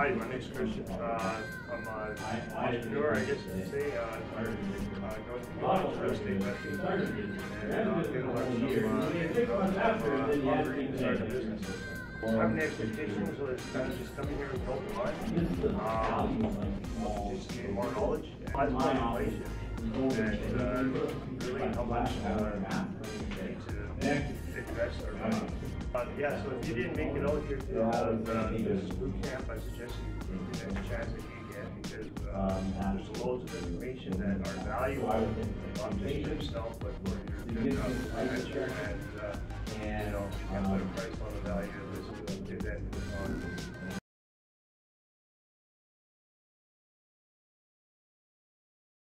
Hi, my name is Christian. I'm an entrepreneur, I guess you could say. Going through real estate investing, and I'm going to learn some operating and starting a business. I have an expectation, so it's kind of just coming here with an open mind, just getting more knowledge, and inflation, and really how much to invest our money. Yeah, so if you didn't make it out here to this boot camp, I suggest you take the next chance that you get, because there's loads of information that are valuable, not just for yourself, but for your future, and you know, you can put a price on the value of this event.